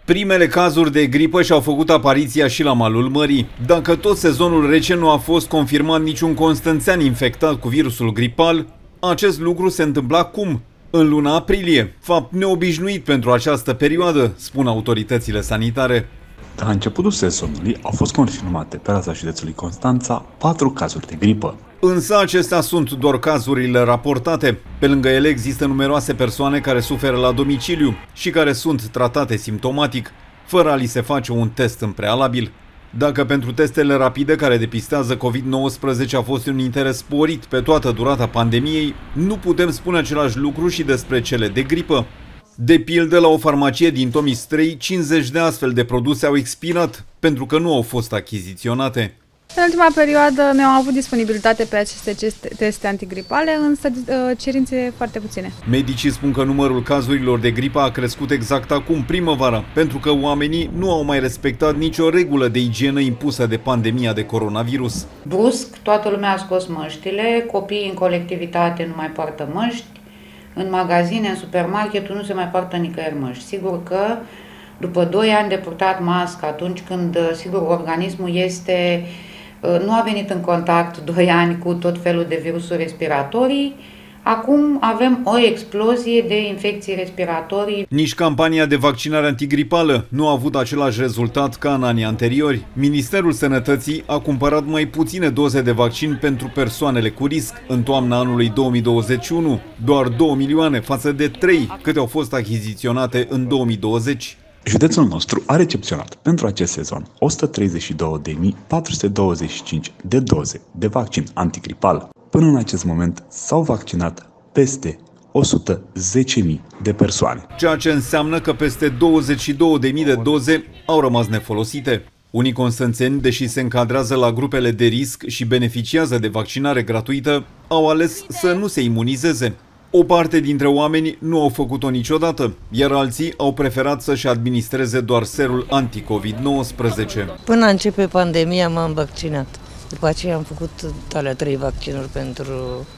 Primele cazuri de gripă și-au făcut apariția și la malul mării. Dacă tot sezonul rece nu a fost confirmat niciun constănțean infectat cu virusul gripal, acest lucru se întâmpla cum? În luna aprilie, fapt neobișnuit pentru această perioadă, spun autoritățile sanitare. La începutul sezonului au fost confirmate pe raza județului Constanța 4 cazuri de gripă. Însă acestea sunt doar cazurile raportate. Pe lângă ele există numeroase persoane care suferă la domiciliu și care sunt tratate simptomatic, fără a li se face un test în prealabil. Dacă pentru testele rapide care depistează COVID-19 a fost un interes sporit pe toată durata pandemiei, nu putem spune același lucru și despre cele de gripă. De pildă, la o farmacie din Tomistrei, 50 de astfel de produse au expirat pentru că nu au fost achiziționate. În ultima perioadă noi am avut disponibilitate pe aceste teste antigripale, însă cerințe foarte puține. Medicii spun că numărul cazurilor de gripă a crescut exact acum, primăvara, pentru că oamenii nu au mai respectat nicio regulă de igienă impusă de pandemia de coronavirus. Brusc, toată lumea a scos măștile, copiii în colectivitate nu mai poartă măști, în magazine, în supermarketuri nu se mai poartă nicăieri măști. Sigur că după 2 ani de purtat mască, atunci când, sigur, organismul nu a venit în contact 2 ani cu tot felul de virusuri respiratorii, acum avem o explozie de infecții respiratorii. Nici campania de vaccinare antigripală nu a avut același rezultat ca în anii anteriori. Ministerul Sănătății a cumpărat mai puține doze de vaccin pentru persoanele cu risc. În toamna anului 2021, doar 2 milioane față de 3 câte au fost achiziționate în 2020. Județul nostru a recepționat pentru acest sezon 132.425 de doze de vaccin antigripal. Până în acest moment s-au vaccinat peste 110.000 de persoane. Ceea ce înseamnă că peste 22.000 de doze au rămas nefolosite. Unii constanțeni, deși se încadrează la grupele de risc și beneficiază de vaccinare gratuită, au ales să nu se imunizeze. O parte dintre oameni nu au făcut-o niciodată, iar alții au preferat să-și administreze doar serul anti-COVID-19. Până a începe pandemia m-am vaccinat. După aceea am făcut alea 3 vaccinuri pentru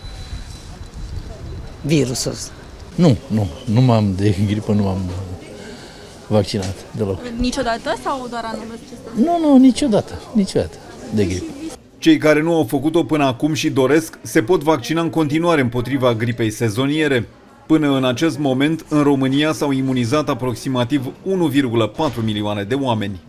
virusul ăsta. Nu m-am de gripă, nu m-am vaccinat deloc. Niciodată sau doar anul acesta? Nu, niciodată de gripă. Cei care nu au făcut-o până acum și doresc se pot vaccina în continuare împotriva gripei sezoniere. Până în acest moment, în România s-au imunizat aproximativ 1,4 milioane de oameni.